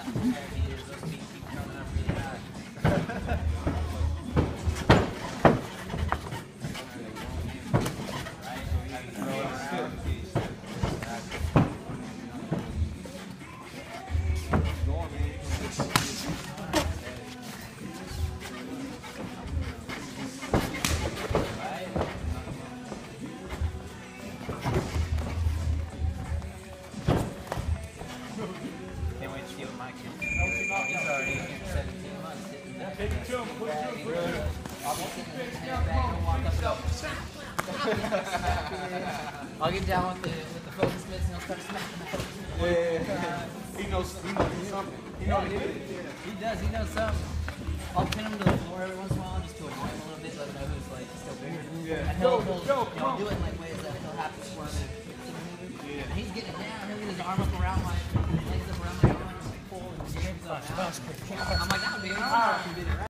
I'll get down with the focus mitts and I'll start smacking the focus mitts. Yeah. He knows something. He He knows something. I'll pin him to the floor every once in a while just to annoy him a little bit, let him know who's like still bigger. Yeah. And he'll do it in like ways that he'll have to squirm and yeah. And he's getting down, he'll get his arm up around my legs up around my arm and pull and pull. I'm like, that would be an arm.